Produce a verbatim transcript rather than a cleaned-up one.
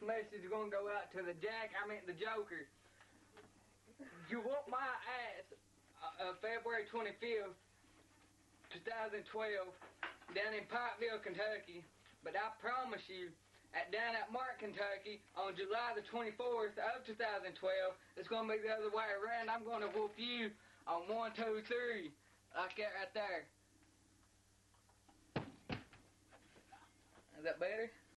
message is going to go out to the Jack, I mean the Joker. You whoop my ass uh, uh, February twenty-fifth, twenty twelve, down in Pikeville, Kentucky. But I promise you, at down at Mark, Kentucky, on July the twenty-fourth of two thousand twelve, it's going to be the other way around. I'm going to whoop you on one, two, three, like that right there. Is that better?